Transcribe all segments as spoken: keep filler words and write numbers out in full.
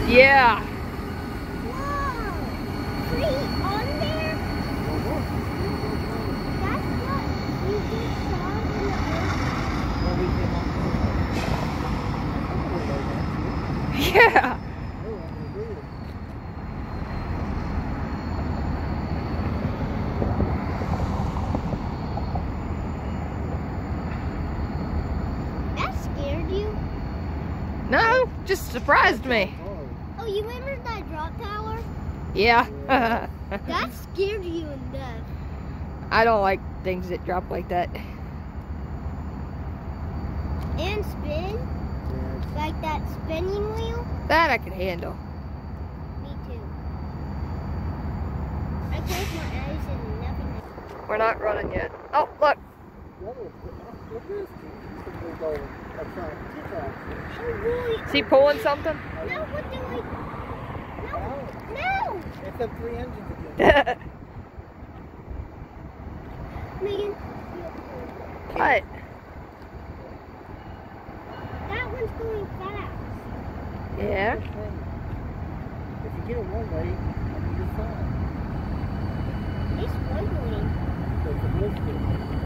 Yeah. Whoa! Three on there? That's what we just saw in the earth. Yeah. That scared you? No, just surprised me. Oh, you remember that drop tower? Yeah. That scared you in death. I don't like things that drop like that. And spin? Like that spinning wheel? That I can handle. Me too. I close my eyes and nothing. We're not running yet. Oh, look. Oh, really? Is he pulling something? No, what do we... No! No! It's up three engines again. Megan. What? That one's going fast. Yeah. If you get it one way, you're fine. It's one way. It's a blister.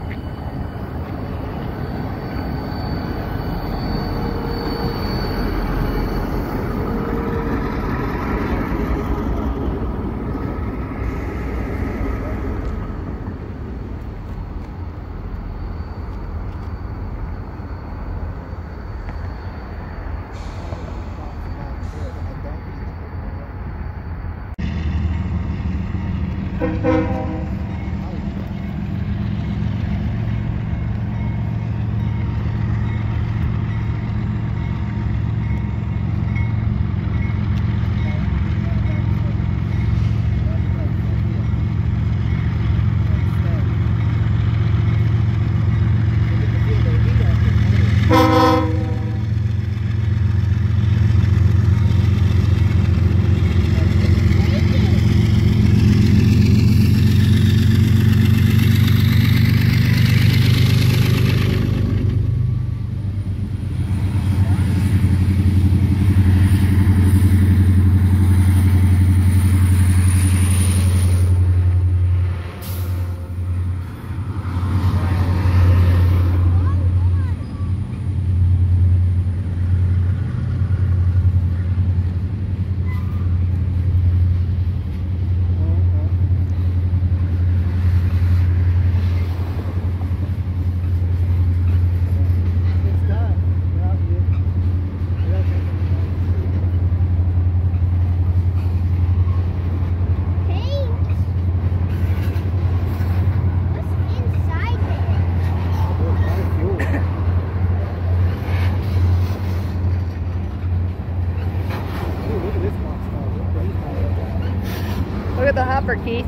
Look at the hopper, Keith.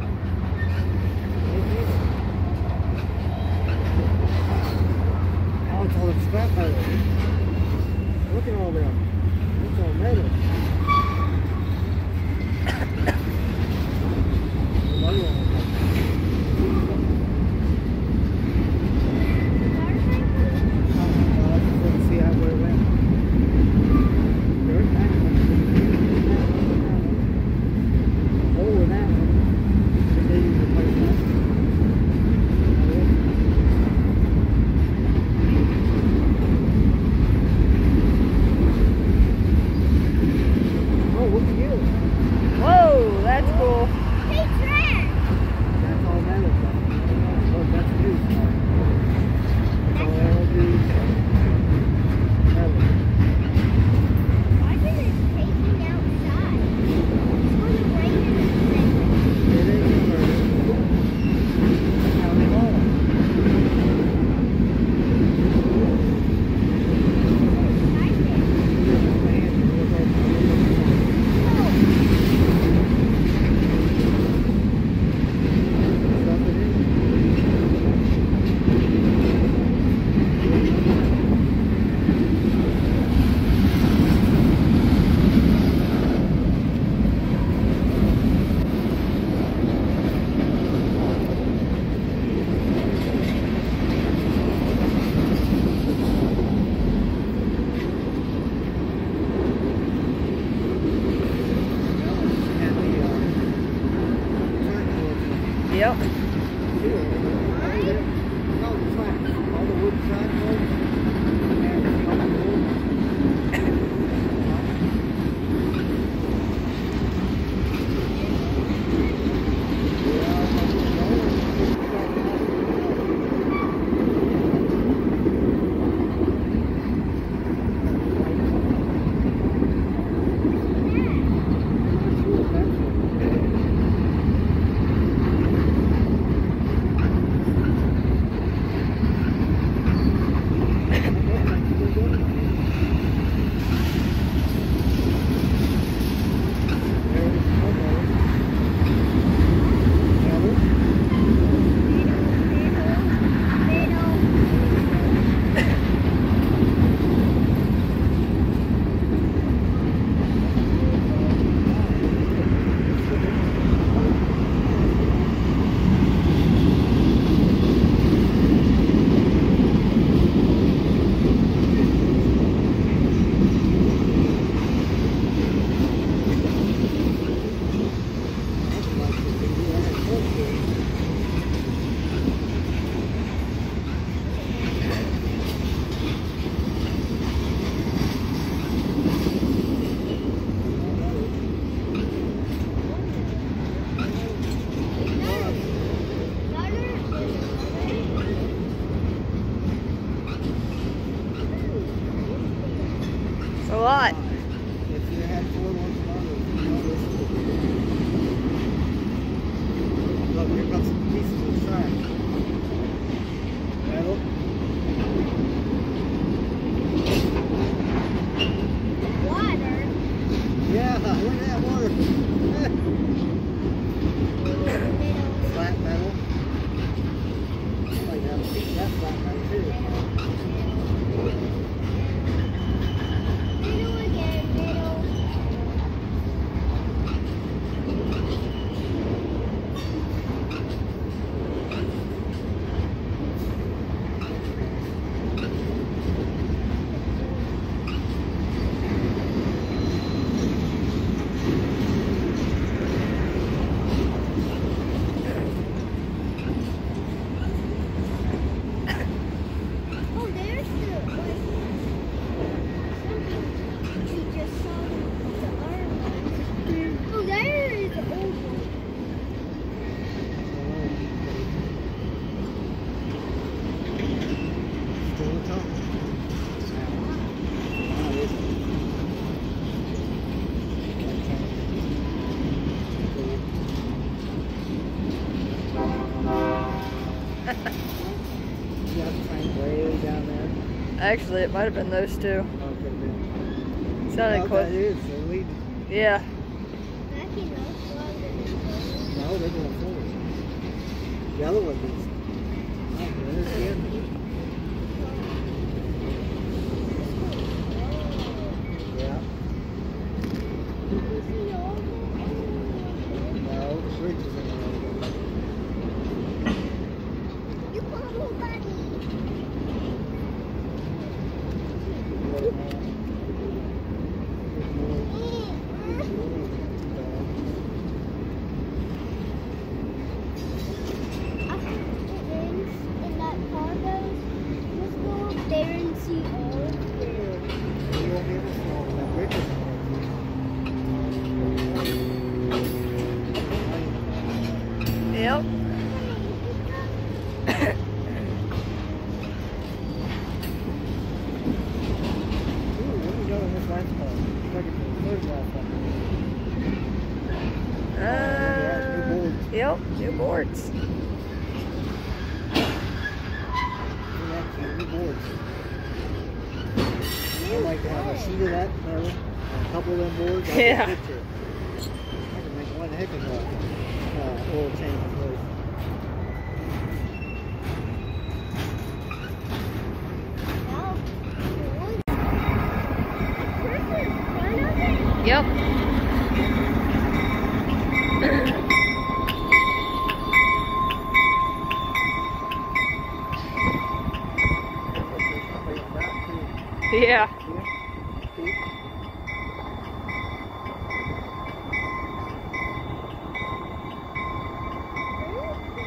Oh, it's all the scrap metal. Look at all that. It's all metal. See how where it went. Dirt back. Oh, and that one. They use the place now. Yep. All the tracks, all the wood tracks, and all the wood. A lot. If you had four ones on look, here comes some pieces of track. Metal. Water. Yeah, look at that water. Flat metal. I like that piece of that flat metal too. Middle again, middle. Oh, there's the, like, something we just saw the arm. Oh, there is the old one. Still on top. Ah, this You have to find way down there. Actually, it might have been those two. Oh, could have been. Sounded Oh, close. that is, they're leading. Yeah. Backing up slower than No, they're going forward. The other one is. Oh, there's the end. Yeah. No, the bridge is in the road. You follow buddy. After it ends and that car goes, let's go up there and see all of them. You won't be able to fall. That bridge is in Yep. Ooh, where we go in this last part? Look at the third last one. Uh, yep, new boards. New boards. I'd like to have a sheet of that metal and a couple of them boards. I Yeah. can picture it. I can make one heck of a uh, oil change place. Now, perfect front of it. Yep. Yeah. Ooh.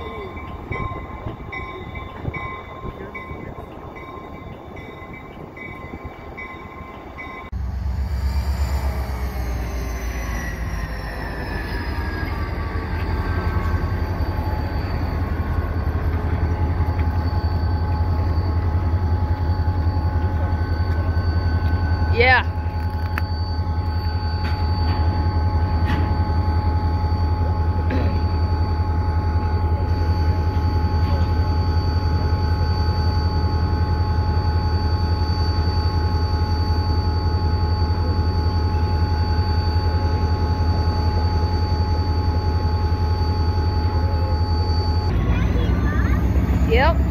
Yep.